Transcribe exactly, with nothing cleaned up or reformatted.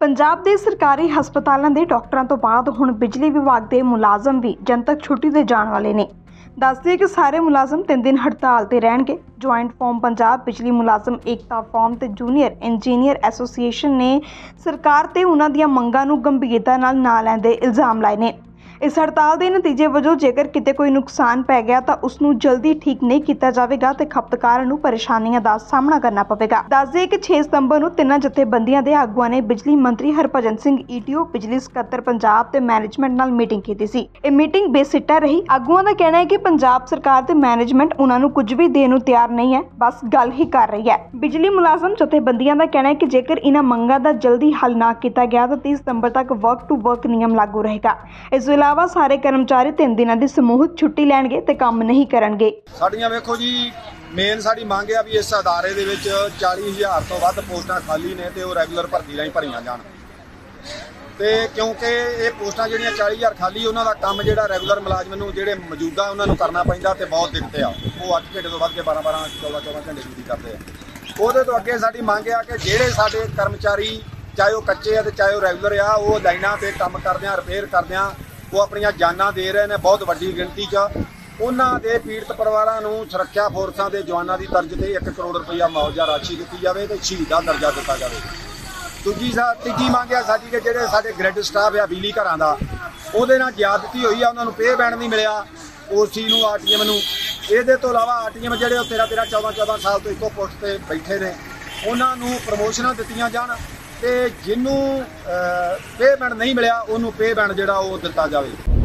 पंजाब के सरकारी हस्पतालों के डॉक्टरों तो बाद हुण बिजली विभाग के मुलाजम भी जनतक छुट्टी ते जाने वाले ने। दस दिए कि सारे मुलाजम तीन दिन हड़ताल ते रहणगे। ज्वाइंट फॉर्म पंजाब बिजली मुलाजम एकता फॉर्म ते जूनीयर इंजीनियर एसोसीएशन ने सरकार ते उन्हां दियां मंगां नूं गंभीरता नाल ना लैंदे इल्जाम लाए ने। इस हड़ताल के नतीजे वजों जेकर किते कोई नुकसान पै गया तो उसनूं जल्दी ठीक नहीं किया जाएगा तो खपतकारां नूं परेशानियां का सामना करना पवेगा। दस दिए कि छे सितंबर नूं तिन्हां जथेबंदियां दे आगुआं ने बिजली मंत्री हरभजन सिंह ईटीओ बिजली सकत्तर पंजाब ते मैनेजमेंट नाल मीटिंग की सी। यह मीटिंग बेसिट्टा रही। आगुआं का कहना है कि पंजाब सरकार ते मैनेजमेंट उन्हां नूं कुछ भी देण नूं तैयार नहीं है, बस गल ही कर रही है। बिजली मुलाजम जथेबंदियां का कहना है कि जेकर इन्हां मंगां दा जल्दी हल ना किया गया तो तीस सितंबर तक वर्क टू वर्क नियम लागू रहेगा। इस इलावा सारे कर्मचारी तीन दिनों की समूहिक छुट्टी लैणगे ते काम नहीं करनगे। साडियां वेखो जी मेन साडी मंग है भी इस अदारे दे विच चालीस हज़ार तो वध पोस्टां खाली ने ते ओह रैगूलर भर्ती राहीं भरीआं जाण ते क्योंकि ये पोस्टां जिहड़ियां चालीस हज़ार खाली उन्हां दा काम जिहड़ा रैगूलर मुलाजम नूं जिहड़े मौजूदा उन्हां नूं करना पैंदा ते बहुत दिक्कत आ। ओह अठ घंटे तो वध के बारह बारह चौदह चौदह घंटे ड्यूटी करदे आ। ਉਹਦੇ ਤੋਂ ਅੱਗੇ ਸਾਡੀ ਮੰਗ ਆ ਕਿ ਜਿਹੜੇ ਸਾਡੇ ਕਰਮਚਾਰੀ ਚਾਹੇ ਉਹ ਕੱਚੇ ਆ ਤੇ ਚਾਹੇ ਉਹ ਰੈਗੂਲਰ ਆ ਉਹ ਲਾਈਨਾਂ ਤੇ ਕੰਮ ਕਰਦੇ ਆ ਰਿਪੇਅਰ ਕਰਦੇ ਆ ਉਹ ਆਪਣੀਆਂ ਜਾਨਾਂ ਦੇ ਰਹੇ ਨੇ ਬਹੁਤ ਵੱਡੀ ਗਿਣਤੀ 'ਚ। ਉਹਨਾਂ ਦੇ ਪੀੜਤ ਪਰਿਵਾਰਾਂ ਨੂੰ ਸੁਰੱਖਿਆ ਫੋਰਸਾਂ ਦੇ ਜਵਾਨਾਂ ਦੀ ਤਰਜ਼ ਤੇ ਇੱਕ ਕਰੋੜ ਰੁਪਈਆ ਮੁਆਵਜ਼ਾ ਰਾਸ਼ੀ ਦਿੱਤੀ ਜਾਵੇ ਤੇ ਸ਼ਹੀਦ ਦਾ ਦਰਜਾ ਦਿੱਤਾ ਜਾਵੇ। ਦੂਜੀ ਸਾ ਤੀਜੀ ਮੰਗ ਆ ਸਾਡੀ ਕਿ ਜਿਹੜੇ ਸਾਡੇ ਗ੍ਰਿਡ ਸਟਾਫ ਆ ਬਿਜਲੀ ਘਰਾਂ ਦਾ ਉਹਦੇ ਨਾਲ ਜ਼ਿਆਦਤੀ ਹੋਈ ਆ, ਉਹਨਾਂ ਨੂੰ ਪੇ ਬੈਂਡ ਨਹੀਂ ਮਿਲਿਆ ਉਸ ਚੀਜ਼ ਨੂੰ ਆਰਟੀਐਮ ਨੂੰ। ਇਹਦੇ ਤੋਂ ਇਲਾਵਾ ਆਰਟੀਐਮ ਜਿਹੜੇ ਉਹ ਤੇਰਾਂ ਤੇਰਾਂ ਚੌਦਾਂ ਚੌਦਾਂ ਸਾਲ ਤੋਂ ਇੱਕੋ ਪੋਸਟ ਤੇ ਬੈਠੇ ਨੇ ਉਹਨਾਂ ਨੂੰ ਪ੍ਰਮੋਸ਼ਨਾਂ ਦਿੱਤੀਆਂ ਜਾਣ ਤੇ ਜਿਹਨੂੰ ਪੇ ਬੈਂਡ ਨਹੀਂ ਮਿਲਿਆ ਉਹਨੂੰ ਪੇ ਬੈਂਡ ਜਿਹੜਾ ਉਹ ਦਿੱਤਾ ਜਾਵੇ।